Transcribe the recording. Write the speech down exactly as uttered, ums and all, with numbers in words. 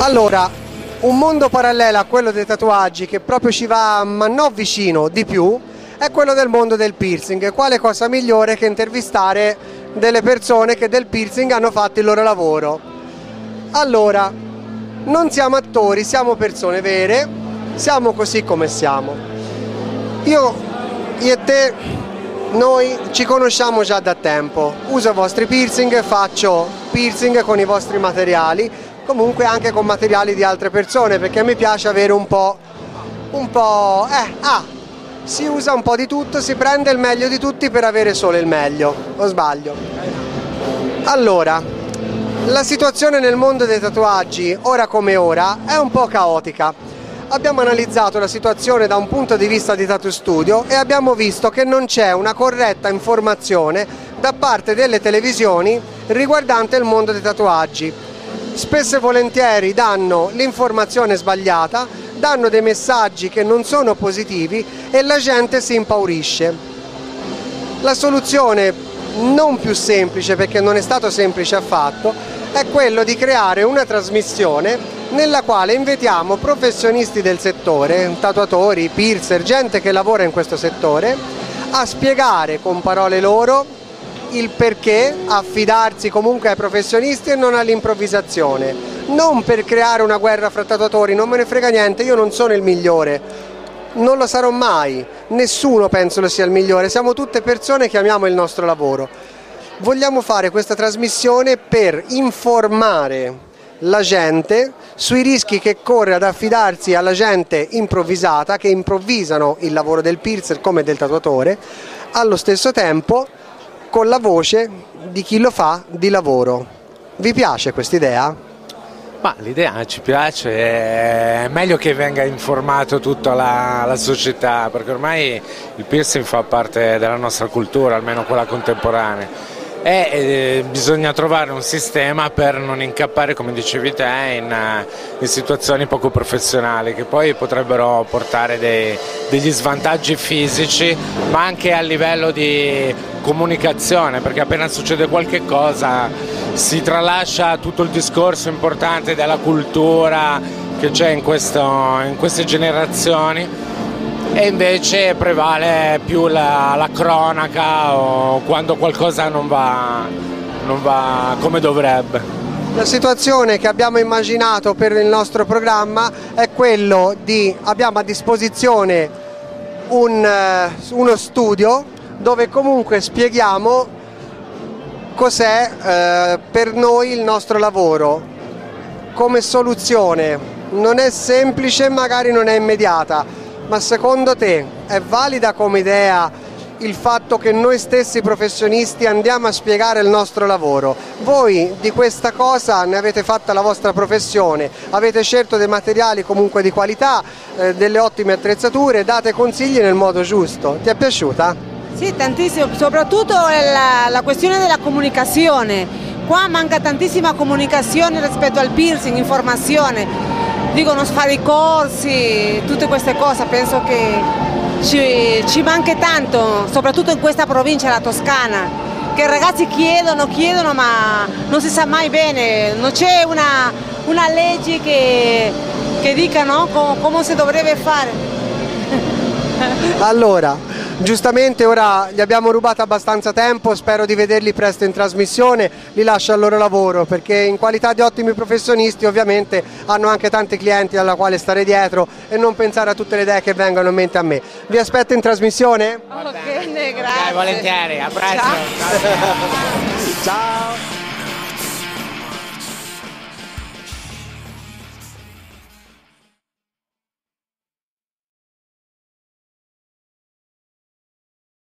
Allora, un mondo parallelo a quello dei tatuaggi che proprio ci va, ma non vicino, di più, è quello del mondo del piercing. Quale cosa migliore che intervistare delle persone che del piercing hanno fatto il loro lavoro? Allora, non siamo attori, siamo persone vere, siamo così come siamo. Io, io e te, noi ci conosciamo già da tempo, uso i vostri piercing, faccio piercing con i vostri materiali, comunque anche con materiali di altre persone, perché a me piace avere un po', un po', eh, ah, si usa un po' di tutto, si prende il meglio di tutti per avere solo il meglio, o sbaglio? Allora, la situazione nel mondo dei tatuaggi, ora come ora, è un po' caotica. Abbiamo analizzato la situazione da un punto di vista di Tattoo Studio e abbiamo visto che non c'è una corretta informazione da parte delle televisioni riguardante il mondo dei tatuaggi. Spesso e volentieri danno l'informazione sbagliata, danno dei messaggi che non sono positivi e la gente si impaurisce. La soluzione non più semplice, perché non è stato semplice affatto, è quello di creare una trasmissione nella quale invitiamo professionisti del settore, tatuatori, piercer, gente che lavora in questo settore, a spiegare con parole loro il perché affidarsi comunque ai professionisti e non all'improvvisazione, non per creare una guerra fra tatuatori. Non me ne frega niente, io non sono il migliore, non lo sarò mai, nessuno penso lo sia il migliore, siamo tutte persone che amiamo il nostro lavoro. Vogliamo fare questa trasmissione per informare la gente sui rischi che corre ad affidarsi alla gente improvvisata, che improvvisano il lavoro del piercer come del tatuatore, allo stesso tempo con la voce di chi lo fa di lavoro. Vi piace questa idea? Ma l'idea ci piace, è meglio che venga informato tutta la, la società, perché ormai il piercing fa parte della nostra cultura, almeno quella contemporanea. E eh, bisogna trovare un sistema per non incappare, come dicevi te, in, in situazioni poco professionali che poi potrebbero portare dei, degli svantaggi fisici, ma anche a livello di comunicazione, perché appena succede qualche cosa si tralascia tutto il discorso importante della cultura che c'è in, questo, in queste generazioni, e invece prevale più la, la cronaca o quando qualcosa non va, non va come dovrebbe. La situazione che abbiamo immaginato per il nostro programma è quello di, abbiamo a disposizione un, uno studio dove comunque spieghiamo cos'è eh, per noi il nostro lavoro come soluzione. Non è semplice, magari non è immediata, ma secondo te è valida come idea il fatto che noi stessi professionisti andiamo a spiegare il nostro lavoro? Voi di questa cosa ne avete fatta la vostra professione, avete scelto dei materiali comunque di qualità, eh, delle ottime attrezzature, date consigli nel modo giusto. Ti è piaciuta? Sì, tantissimo, soprattutto la, la questione della comunicazione. Qua manca tantissima comunicazione rispetto al piercing, informazione. Dicono fare i corsi, tutte queste cose, penso che ci, ci manca tanto, soprattutto in questa provincia, la Toscana, che i ragazzi chiedono, chiedono, ma non si sa mai bene, non c'è una, una legge che, che dica, no, come, come si dovrebbe fare. Allora, giustamente ora gli abbiamo rubato abbastanza tempo, spero di vederli presto in trasmissione, li lascio al loro lavoro, perché in qualità di ottimi professionisti ovviamente hanno anche tanti clienti alla quale stare dietro e non pensare a tutte le idee che vengono in mente a me. Vi aspetto in trasmissione? Ok, grazie. Ok, volentieri, a presto. Ciao. Ciao.